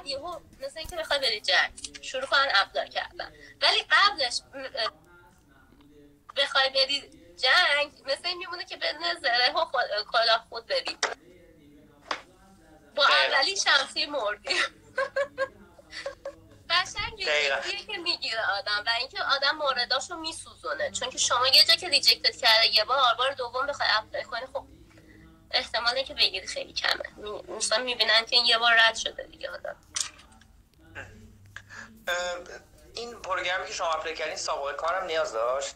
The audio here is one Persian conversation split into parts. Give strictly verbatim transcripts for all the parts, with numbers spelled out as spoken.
بعد یهو مثل اینکه بخوای بری جنگ شروع کن اپلای کردن، ولی قبلش بخوای بری جنگ مثل این میمونه که بدون زره و کلاه خود بری. با اولی شمسی مردی. قشنگ ریجکتیه که میگیره آدم و اینکه آدم مورداشو میسوزونه، چون که شما یه جا که ریجکتت کرده یه بار بار دوم بخوای اپلای کنی خب احتمالی که بگیری خیلی کمه. مثلا میبینن که این یه بار رد شده دیگه آدم. این پروگرامی که شما اپلای کردین سابقه کارم نیاز داشت؟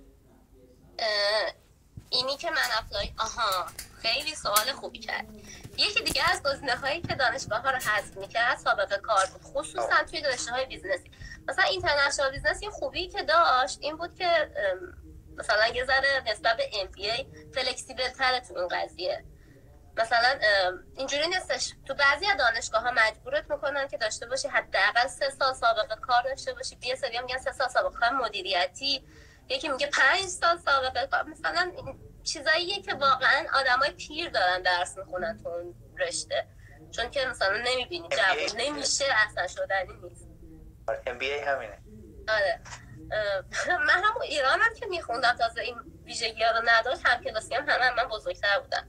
اینی که من اپلای آها خیلی سوال خوبی کرد. یکی دیگه از گزینه‌هایی که دانشگاه‌ها رو حذف می‌کرد سابقه کار بود، خصوصا توی رشته‌های بیزنسی. مثلا اینترنشنال بیزنس یه خوبی که داشت این بود که مثلا یه ذره نسبت به ام بی ای فلکسیبل تره تو این قضیه. مثلا اینجوری نیستش تو بعضی از دانشگاه‌ها مجبورت میکنن که داشته باشی حداقل سه سال سابقه کار داشته باشی. یه سری میگن سه سال سابقه کار مدیریتی، یکی میگه پنج سال سابقه کار. مثلا چیزاییه که واقعا آدمای پیر دارن درس میخونن تو اون رشته، چون که مثلا نمیبینی جواب نمیشه اصلا شدنی نیست. ام بی ای همینه. آره من هم ایرانم که میخوندم تازه این ویژگی ها رو نداشت، هم کلاسی هم همه هم من بزرگتر بودم.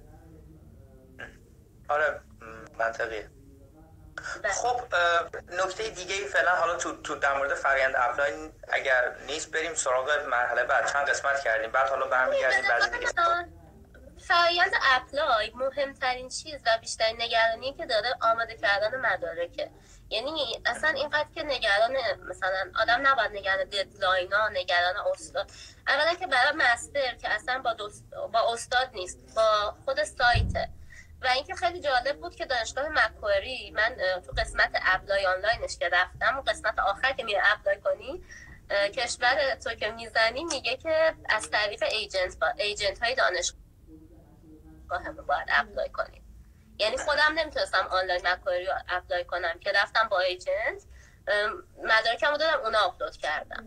آره منطقیه. خب نکته دیگه ای فعلا حالا تو تو در مورد فرآیند اپلای اگر نیست بریم سراغ مرحله بعد. چند قسمت کردیم بعد حالا برمیگردیم بعضی دیگه. فرآیند اپلای مهمترین چیز و بیشترین نگرانی که داره آماده کردن مدارکه. یعنی اصلا اینقدر که نگران مثلا آدم نباید نگران ددلاین‌ها، نگران استاد. اولا که برای مستر که اصلا با دوست... با استاد نیست، با خود سایته. و اینکه خیلی جالب بود که دانشگاه مکواری من تو قسمت اپلای آنلاینش که رفتم و قسمت آخر که میره اپلای کنی کشور تو که میزنی میگه که از طریق ایجنت با ایجنت های دانشگاه هم باید اپلای کنی. یعنی خودم نمیتونستم آنلاین مکواری رو اپلای کنم که رفتم با ایجنت مدارکم رو دادم اونا آپلود کردم.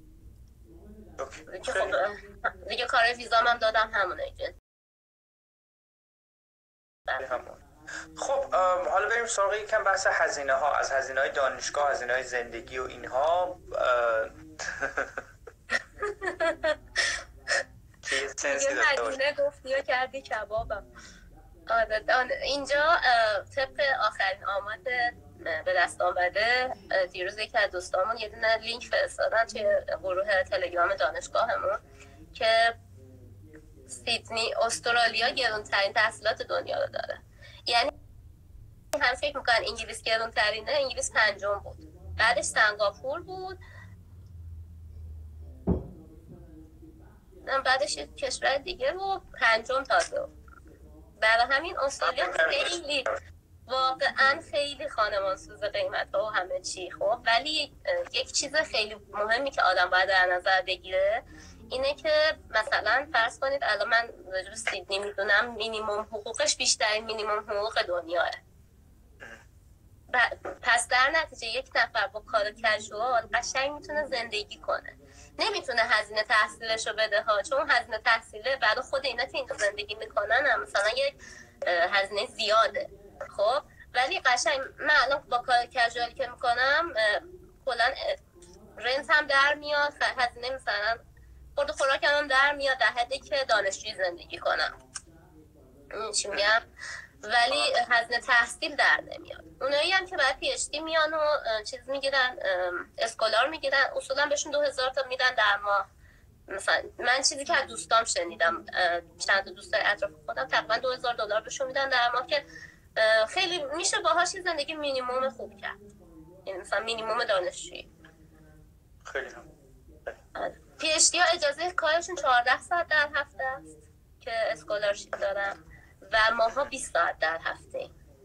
دیگه خب دیگه کار ویزام هم دادم همون ایجنت. خب حالا بریم سراغ یکم بحث هزینه ها. از هزینه های دانشگاه، هزینه های زندگی و اینها یه هزینه گفتی و کردی کبابم. اینجا طبق آخرین آمد به دست آمده دیروز یکی از دوستامون یه دونه لینک فرستادن توی گروه تلگرام دانشگاهمون که سیدنی استرالیا گرونترین تحصیلات دنیا رو داره. یعنی هم فکر میکنن انگلیس گرونترینه، انگلیس پنجم بود، بعدش سنگاپور بود، بعدش کشور دیگه رو پنجم تازه. برای همین استرالیا خیلی واقعا خیلی خانمانسوز قیمت ها و همه چی. خب ولی یک چیز خیلی مهمی که آدم باید در نظر بگیره اینه که مثلا فرض کنید الان من راجع به سیدنی میدونم مینیمم حقوقش بیشترین مینیمم حقوق دنیاه. پس در نتیجه یک نفر با کار کژوال قشنگ میتونه زندگی کنه، نمیتونه هزینه تحصیلش رو بده ها، چون هزینه تحصیله برای خود اینا که اینجا زندگی میکنن هم مثلا یک هزینه زیاده. خب ولی قشنگ من الان با کار کژوالی که میکنم کلا رنت هم در میاد، هزینه مثلا خورد خوراک هم در میاد در حدی که دانشجوی زندگی کنم. چی میگم؟ ولی هزینه تحصیل در نمیاد. اونایی هم که بعد پی اچ دی میان و چیز میگیرن، اسکولار میگیرن، اصولا بهشون دو هزار تا میدن در ماه. مثلا من چیزی که از دوستام شنیدم، چند تا دوستای اطراف خودم تقریبا دو هزار دلار بهشون میدن در ماه که خیلی میشه باهاش زندگی مینیمم خوب کرد. یعنی مثلا مینیمم دانشجویی. خیلی هم. پی اچ دی ها اجازه کارشون چهارده ساعت در هفته است که اسکولارشیپ دارن و ماها بیست ساعت در هفته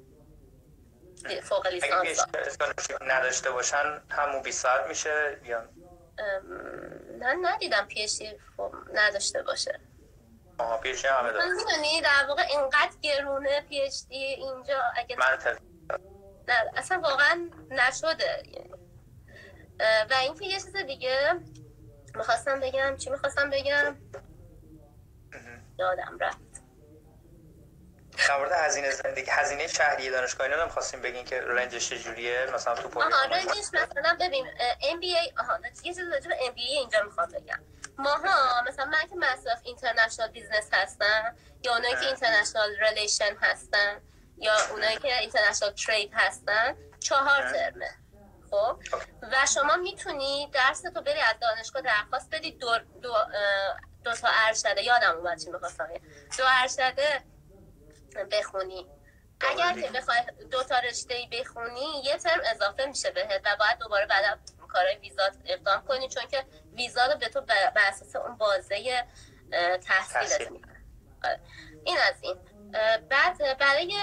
فوق لیسانس. اگه اسکولارشیپ نداشته باشن همون بیست ساعت میشه یا نه؟ ندیدم پی اچ دی نداشته باشه. آها پی اچ دی همه داره. میدونی در واقع اینقدر گرونه پی اچ دی اینجا اگه منطقه نه اصلا واقعا نشده. و اینکه یه چیز دیگه میخواستم بگم، چی میخواستم بگم یادم رفت. در مورد هزینه زندگی، هزینه شهری دانشگاه اینا نمی‌خواستیم بگین که رنجش چجوریه مثلا تو پاریس؟ آها رنجش مثلا ببین ام بی ای آها یه چیز راجع به ام بی ای اینجا میخوام بگم. ماها مثلا من که مصرف اینترنشنال بیزنس هستم یا اونایی که اینترنشنال ریلیشن هستن یا اونایی که اینترنشنال ترید هستن چهار ترمه. خب و شما میتونی درس تو بری از دانشگاه درخواست بدی دو دو دو تا ارشده، یادم اومد چی می‌خواستم دو ارشده بخونی. اگر که بخوای دو تا رشته بخونی یه ترم اضافه میشه بهت و باید دوباره بعد کارهای ویزات اقدام کنی چون که ویزا رو به تو بر اساس اون بازه تحصیلت میده. این از این. بعد برای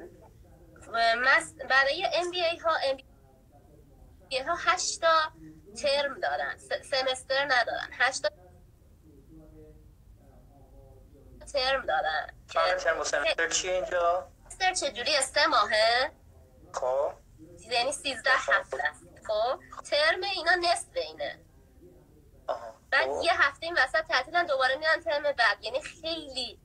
برای ام بی ای ها ام بی ای ها هشت تا ترم دارن، سمستر ندارن، هشت تا ترم دارن. ترم و سمستر چیه اینجا؟ سمستر چجوری سه ماهه؟ خب یعنی سیزده هفته است. خب ترم اینا نصف اینه. بعد یه هفته این وسط تعطیلن دوباره میان ترم بعد، یعنی خیلی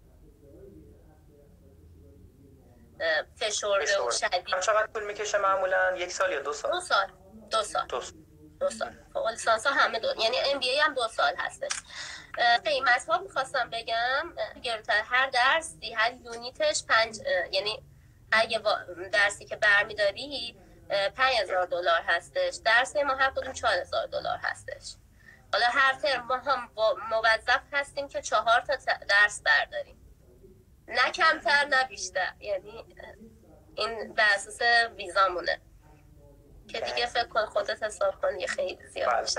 فشرده و شدید. چقدر طول میکشه معمولا؟ یک سال یا دو سال؟ دو سال دو سال دو سال, دو سال. فوق لیسانس ها همه دو، یعنی ام بی ای هم دو سال هستش. قیمت ها میخواستم بگم گرونتر، هر درسی هر یونیتش پنج، یعنی اگه درسی که برمیداری پنج هزار دلار هستش، درس ما هر کدوم چهار هزار دلار هستش. حالا هر ترم ما هم موظف هستیم که چهار تا درس برداریم، نه کمتر نه بیشتر، یعنی این بر اساس ویزامونه که دیگه فکر کن خودت حساب کن یه خیلی زیاد میشه.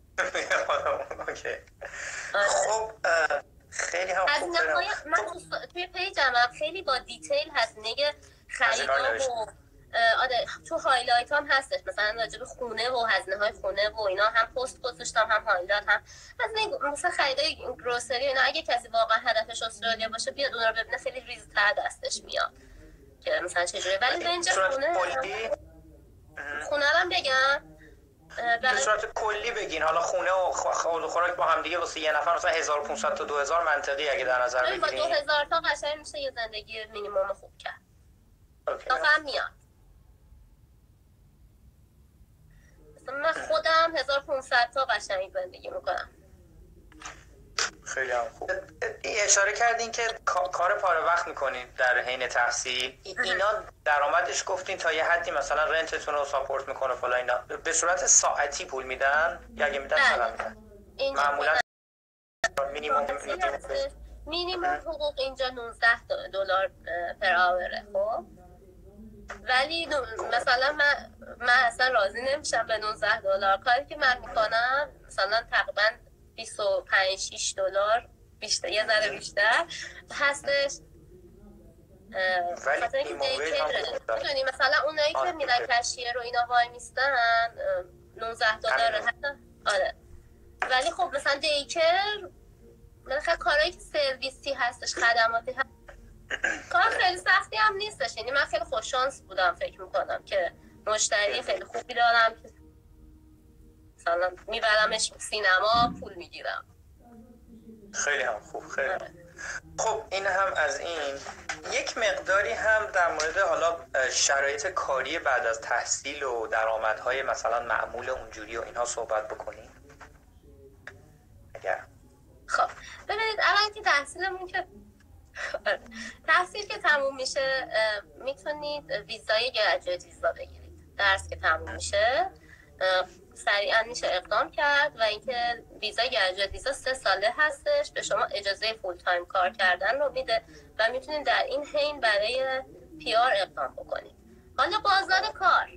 خب خیلی هم خوب دارم. من توی پیجم خیلی با دیتیل هزینه خریدار و آره تو هایلایت هم هستش، مثلا راجع به خونه و هزینه های خونه و اینا هم پست گذاشتم هم هایلایت هم هزینه مثلا خریدای گروسری اینا. اگه کسی واقعا هدفش استرالیا باشه بیاد اون رو ببینه، خیلی ریزتر دستش میاد که مثلا چجوریه. ولی رنج خونه خونه رو بگم به صورت کلی بگین، حالا خونه و خوراک با هم دیگه واسه یه نفر مثلا هزار و پانصد تا دو هزار منطقی اگه در نظر بگیریم. با دو هزار تا قشنگ میشه یه زندگی مینیمم خوب کرد. نفهم میاد. من خودم هزار و پانصد تا قشنگ زندگی میکنم. خیلی هم خوب. اشاره کردین که کار پاره وقت میکنید در حین تحصیل. اینا درآمدش گفتین تا یه حدی مثلا رنتتون رو ساپورت میکنه فلان اینا. به صورت ساعتی پول میدن یا اگه میدن چقدر میدن؟ معمولا مینیمم مینیمم حقوق اینجا نوزده دلار پر آوره. خب ولی مثلا من من اصلا راضی نمیشم به نوزده دلار. کاری که من میکنم مثلا تقریبا بیست و پنج شش دلار بیشتر، یه ذره بیشتر هستش. ولی میدونی مثلا اونایی که میرن کشیر رو اینا وای میستن نوزده دلار حتی. آره ولی خب مثلا دیکر مثلا کارهایی که سرویسی هستش، خدماتی هست، کار خیلی سختی هم نیستش. یعنی من خیلی خوش شانس بودم، فکر میکنم که مشتری خیلی خوبی دارم که مثلا میبرمش سینما پول میگیرم. خیلی هم خوب. خیلی هم. خب این هم از این. یک مقداری هم در مورد حالا شرایط کاری بعد از تحصیل و درآمدهای مثلا معمول اونجوری و اینها صحبت بکنیم اگر. خب ببینید الان که تحصیلمون که تحصیل که تموم میشه میتونید ویزای گریجویت ویزا بگیرید. درس که تموم میشه سریعا میشه اقدام کرد و اینکه ویزای گریجویت ویزا سه ساله هستش، به شما اجازه فول تایم کار کردن رو میده و میتونید در این حین برای پی آر اقدام بکنید. حالا بازار کار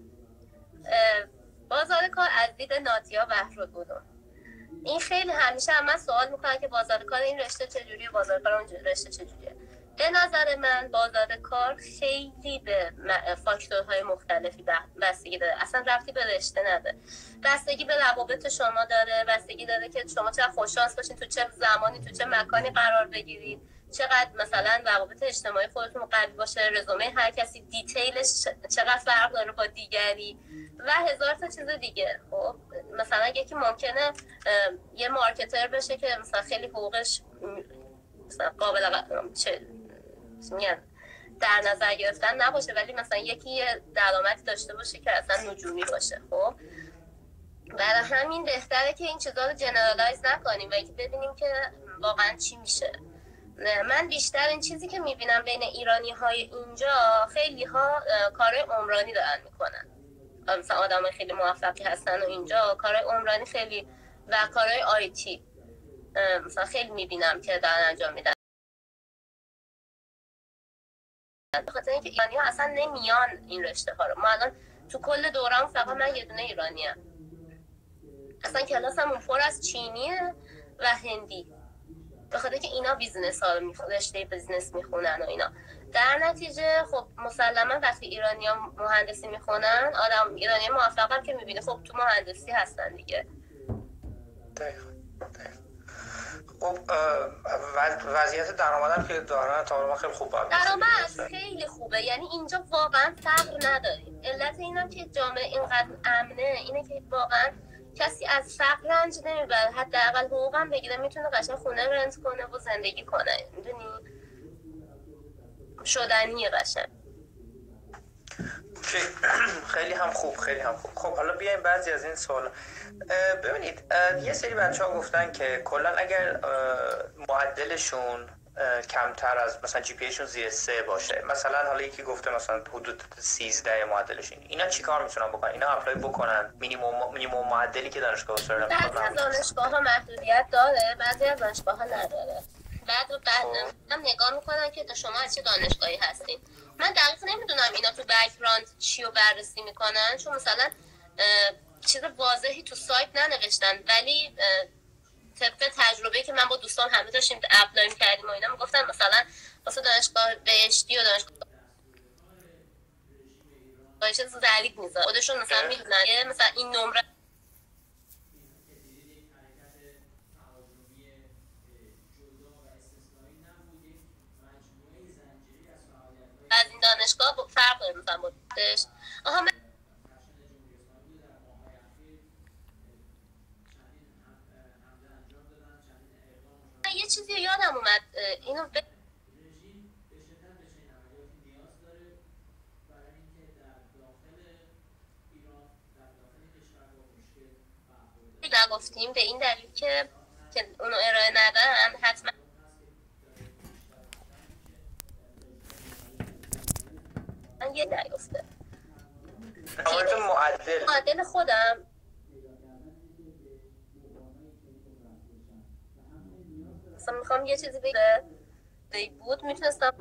بازار کار از دید ناتیا بهرالعلوم، این خیلی همیشه هم من سوال میکنن که بازار کار این رشته چجوریه، بازار کار اون رشته چجوریه. به نظر من بازار کار خیلی به فاکتورهای مختلفی بستگی داره، اصلا ربطی به رشته نداره. بستگی به روابط شما داره، بستگی داره که شما چقدر خوششانس باشین تو چه زمانی تو چه مکانی قرار بگیرید، چقدر مثلا روابط اجتماعی خودتون قوی باشه، رزومه هر کسی دیتیلش چقدر فرق داره با دیگری و هزار تا چیز دیگه. خب مثلا یکی ممکنه یه مارکتر بشه که مثلا خیلی حقوقش مثلا قابل چه میگن در نظر گرفتن نباشه، ولی مثلا یکی درآمدی داشته باشه که اصلا نجومی باشه. خب برای همین بهتره که این چیزا رو جنرالایز نکنیم و اینکه ببینیم که واقعا چی میشه. من بیشتر این چیزی که میبینم بین ایرانی های اینجا، خیلی ها کارهای عمرانی دارن میکنن، مثلا آدم خیلی موفقی هستن و اینجا کارهای عمرانی خیلی و کارهای آیتی مثلا خیلی میبینم که دارن انجام میدن. به خاطر اینکه ایرانی ها اصلا نمیان این رشته ها رو. ما الان تو کل دوران فقط من یه دونه ایرانی ام. اصلا کلاسمون پر از چینیه و هندی، به خاطر اینکه اینا بیزنس ها رو میخونن، رشته بیزنس میخونن و اینا. در نتیجه خب مسلما وقتی ایرانی ها مهندسی میخونن، آدم ایرانی موفق هم که میبینه خب تو مهندسی هستن دیگه. دقیقا خب وضعیت درآمدم که دارن تا خیلی خوب بود. درآمد خیلی خوبه، یعنی اینجا واقعا فقر نداریم. علت اینم که جامعه اینقدر امنه اینه که واقعا کسی از فقر رنج نمیبره، حداقل حقوق هم بگیره میتونه قشنگ خونه رنت کنه و زندگی کنه، میدونی شدنیه قشنگ. خیلی هم خوب، خیلی هم خوب. خب حالا بیایم بعضی از این سوال. ببینید یه سری بچه ها گفتن که کلا اگر معدلشون کمتر از مثلا جی پی ایشون زیر سه باشه، مثلا حالا یکی گفته مثلا حدود سیزده معدلشون، اینا چیکار میتونن بکنن؟ اینا اپلای بکنن مینیمم مینیمم معدلی که دانشگاه سر بعضی از دانشگاه ها محدودیت داره، بعضی از دانشگاه ها نداره. بعد بعد هم نگاه میکنن که شما از چه دانشگاهی هستین. من دقیق نمیدونم اینا تو بک‌گراند چی رو بررسی میکنن، چون مثلا چیز واضحی تو سایت ننوشتن، ولی طبق تجربه که من با دوستان همه داشتیم اپلای می‌کردیم و اینا میگفتن مثلا واسه دانشگاه بهشتی و دانشگاه چه تعریف میذاره خودشون مثلا میدونن که مثلا این نمره از این دانشگاه با فرق داره مثلا بودش. آها من یه چیزی یادم اومد اینو ب... نگفتیم به این دلیل که که اونو ارائه ندن حتما یه دریافته معدل معدل خودم مثلا میخوام یه چیزی بگه بود میتونستم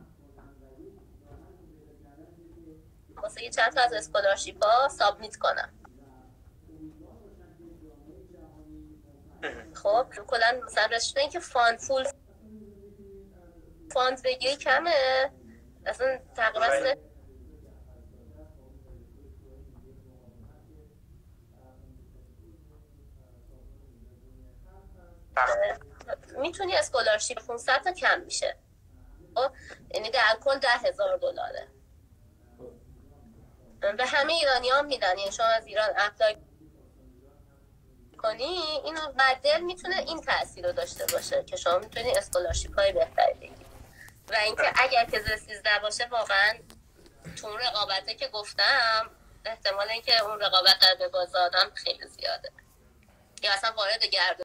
واسه یه چند تا از اسکولارشیپ ها سابمیت کنم. خب کلا مثلا رشته این که فاند فول فاند بگیری کمه، اصلا تقریبا میتونی اسکولارشیپ پانصد تا کم میشه، یعنی در کل ده هزار دلاره. به همه ایرانی ها میدن، یعنی شما از ایران اپلای کنی اینو بدل میتونه این تأثیر رو داشته باشه که شما میتونی اسکولارشیپ های بهتری بگیری. و اینکه اگر که زیر سیزده باشه واقعا تو اون رقابته که گفتم احتمال اینکه اون رقابت در به باز آدم خیلی زیاده یا اصلا وارد گرد